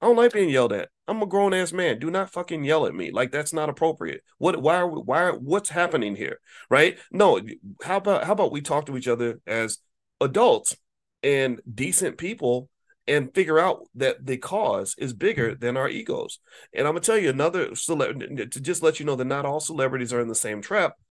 I don't like being yelled at. I'm a grown ass man. Do not fucking yell at me. Like that's not appropriate. What's happening here? Right? No, how about we talk to each other as adults and decent people and figure out that the cause is bigger than our egos. And I'm gonna tell you another to just let you know that not all celebrities are in the same trap.